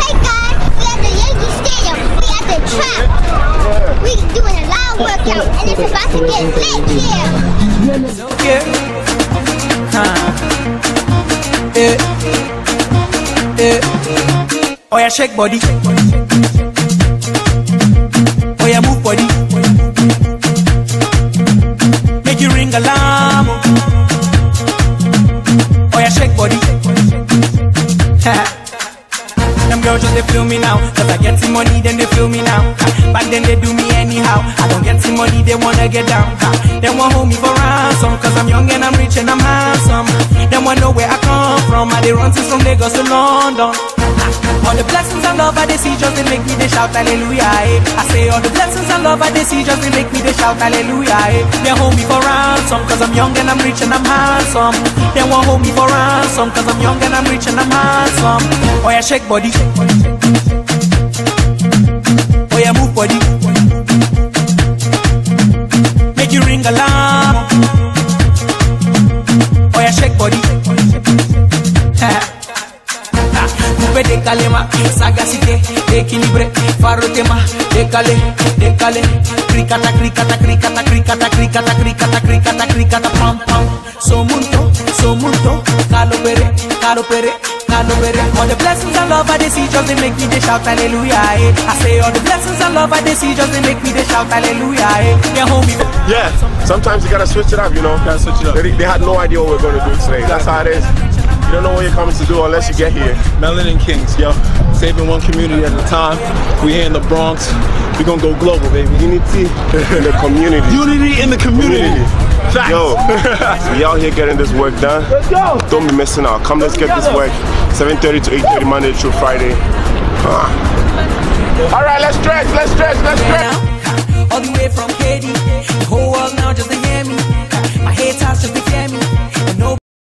Hey guys, we at the Yankee Stadium. We at the track. We doing a live workout, and it's about to get lit here. Oh yeah, shake body. Oh yeah, move body. Make you ring alarm. Oh yeah, shake body. Them girls just they feel me now. Cause I get some money, then they feel me now. Back then they do me anyhow. I don't get some money, they wanna get down. They want hold me for ransom. Cause I'm young and I'm rich and I'm handsome. They wanna know where I come from. I they run since from Lagos to London. All the blessings and love I they see just they make me they shout hallelujah. I say all the blessings and love I they see just they make me they shout hallelujah. They hold me for ransom cause I'm young and I'm rich and I'm handsome. They won't hold me for ransom cause I'm young and I'm rich and I'm handsome. Oh yeah, shake body. Oh yeah, move body. Make you ring alarm. Oh yeah, shake body. Décalema, sagacité, équilibré, farotema, décalé, décalé, cricata, cricata, cricata, cricata, cricata, cricata, cricata, cricata, pam pam, somunto, calopere, calopere, calopere. All the blessings and love I they see just they make me they shout hallelujah. I say all the blessings and love I they see just they make me they shout hallelujah. Yeah, homie. Yeah, sometimes you gotta switch it up, you know. Gotta switch it up. They had no idea what we're gonna do today. That's how it is. You don't know what you're coming to do unless you get here. Melanin Kings, yo. Saving one community at a time. We here in the Bronx. We gonna go global, baby. Unity in the community. Unity in the community. Facts. Yo, we out here getting this work done. Let's go. Don't be missing out. Come, let's get this work. 7:30 to 8:30 Monday through Friday. All right, let's stretch, let's stretch, let's stretch.